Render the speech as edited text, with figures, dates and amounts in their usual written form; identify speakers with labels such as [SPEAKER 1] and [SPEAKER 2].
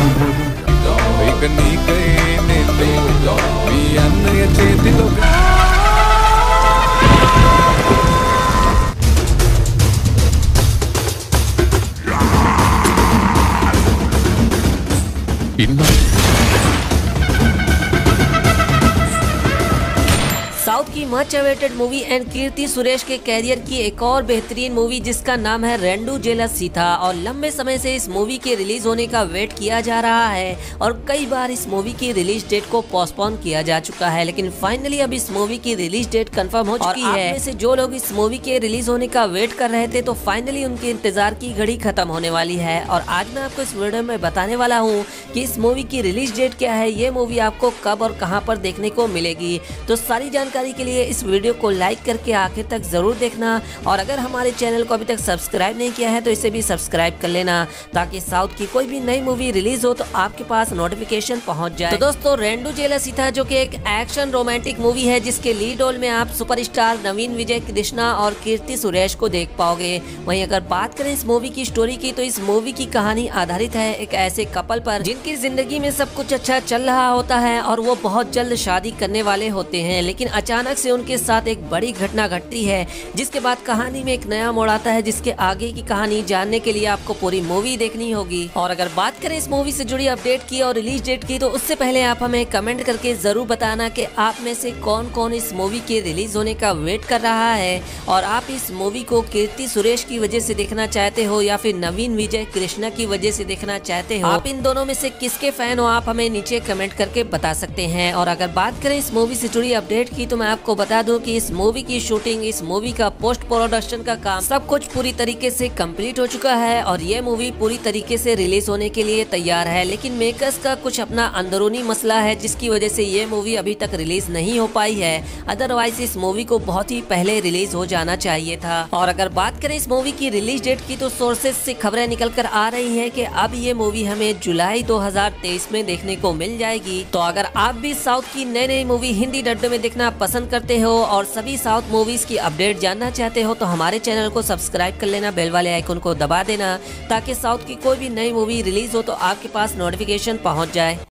[SPEAKER 1] South की much awaited movie and Keerthy Suresh के career की एक और बेहतरीन मूवी जिसका नाम है रेंडू जेलस सीता। और लंबे समय से इस मूवी के रिलीज होने का वेट किया जा रहा है और कई बार इस मूवी की रिलीज डेट को पोस्टपोन किया जा चुका है, लेकिन फाइनली अब इस मूवी की रिलीज डेट कंफर्म हो चुकी है। में से जो लोग इस मूवी के रिलीज होने का वेट कर रहे थे तो फाइनली उनके इंतजार की घड़ी खत्म होने वाली है। और आज मैं आपको इस वीडियो में बताने वाला हूँ कि इस मूवी की रिलीज डेट क्या है, ये मूवी आपको कब और कहाँ पर देखने को मिलेगी। तो सारी जानकारी के लिए इस वीडियो को लाइक करके आखिर तक जरूर देखना और अगर हमारे चैनल को अभी तक सब्सक्राइब नहीं किया है तो इसे भी सब्सक्राइब कर लेना ताकि साउथ की कोई भी नई मूवी रिलीज हो तो आपके पास नोटिफिकेशन पहुंच जाए। तो दोस्तों, रेंडू जेलस सीता जो कि एक एक्शन रोमांटिक मूवी है जिसके लीड रोल में आप सुपरस्टार नवीन विजय कृष्णा और कीर्ति सुरेश को देख पाओगे। वहीं अगर बात करें इस मूवी की स्टोरी की तो इस मूवी की कहानी आधारित है एक ऐसे कपल पर जिनकी जिंदगी में सब कुछ अच्छा चल रहा होता है और वो बहुत जल्द शादी करने वाले होते हैं, लेकिन अचानक से उनके साथ एक बड़ी घटना घटती है जिसके बाद कहानी में एक नया मोड़ आता है जिसके आगे की कहानी जानने के लिए आपको पूरी मूवी देखनी होगी। और अगर बात करें इस मूवी से जुड़ी अपडेट की और रिलीज डेट की तो उससे पहले आप हमें कमेंट करके जरूर बताना कि आप में से कौन कौन इस मूवी के रिलीज होने का वेट कर रहा है और आप इस मूवी को कीर्ति सुरेश की वजह से देखना चाहते हो या फिर नवीन विजय कृष्णा की वजह से देखना चाहते हो। आप इन दोनों में से किसके फैन हो आप हमें नीचे कमेंट करके बता सकते हैं। और अगर बात करें इस मूवी से जुड़ी अपडेट की तो मैं आपको बता दूं कि इस मूवी की शूटिंग, इस मूवी का पोस्ट प्रोडक्शन का काम सब कुछ पूरी तरीके से कंप्लीट हो चुका है और ये मूवी पूरी तरीके से रिलीज होने के लिए तैयार है। लेकिन मेकर्स का कुछ अपना अंदरूनी मसला है जिसकी वजह से ये मूवी अभी तक रिलीज नहीं हो पाई है, अदरवाइज इस मूवी को बहुत ही पहले रिलीज हो जाना चाहिए था। और अगर बात करें इस मूवी की रिलीज डेट की तो सोर्सेज से खबरें निकल कर आ रही है कि अब ये मूवी हमें जुलाई 2023 में देखने को मिल जाएगी। तो अगर आप भी साउथ की नई नई मूवी हिंदी डब्बे में देखना पसंद करते हो और सभी साउथ मूवीज की अपडेट जानना चाहते हो तो हमारे चैनल को सब्सक्राइब कर लेना, बेल वाले आइकन को दबा देना ताकि साउथ की कोई भी नई मूवी रिलीज हो तो आपके पास नोटिफिकेशन पहुंच जाए।